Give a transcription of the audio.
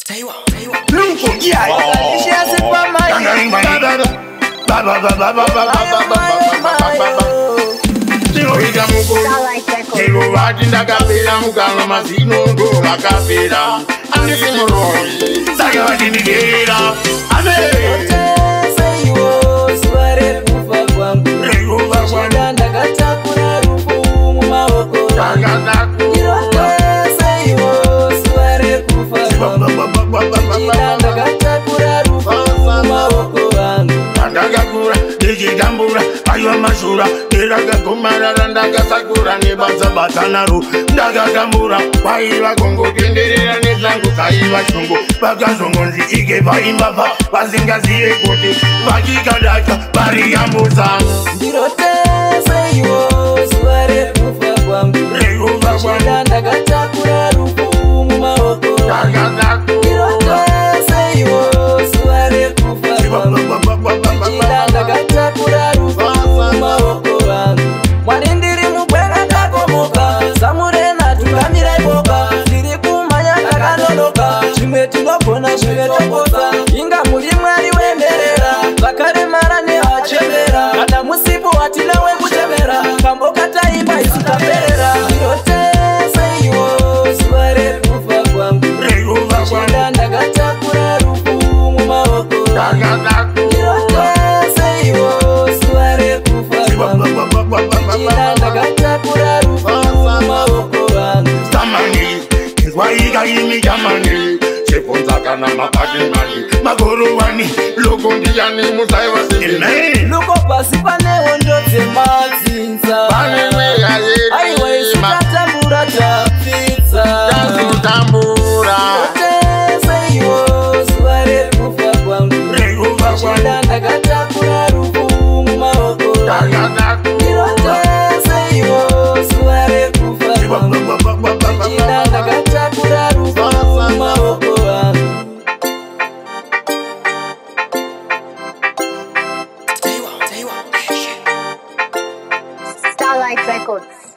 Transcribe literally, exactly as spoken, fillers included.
Luko, yeah, she has it for my Gambura, ayo mashura, iraga kumarara ndaga sakura nebanza batanaru, ndaga gambura, waiva kongo genderera nezangu kaiva shungu, bakazongonzi ike vaimbava, vasingaziye kuti, vakikadaka, variyambuza. Ndirote seiwo, suare kufa kwangu, rekufa kwangu, ndakatakura rufu mumaoko, ndirote seiwo, suare kufa kwangu, ndakatakura rufu mumaoko wangu. Mwari ndiri mugwenga ndakomoka, samurena tukamira iboka, ndiri kumanya ndakanonoka, chimwe tinogona chimwe tokosa, inga muri mwari wemberera, vakaremara nevachemera, kana musipo watina wekutemera, kamboka taimba isu taperera. Ndirote seiwo, zuva rekufa kwangu, ndichinda ndakatakura rufu mumaoko wangu. Ndirote seiwo, zuva rekufa kwangu, ndichinda ndakatakura rufu mumaoko wangu. Tamani, izwaika imi jamani, cheponza kana mapati mani, magoro wani, loko ndiyani musaiwa sini. Luko pasi panewo ndodze madzinza, Pane mweya yeri, aiwa isu tatambura tapfitsa, tatambura, ndirote seiwo, zuva rekufa kwangu, rekufa ndichinda kwangu, ndakatakura rufu mumaoko wangu. Ndirote seiwo, zuva rekufa kwangu, ndichinda ndakatakura rufu mumaoko wangu. Starlight Records.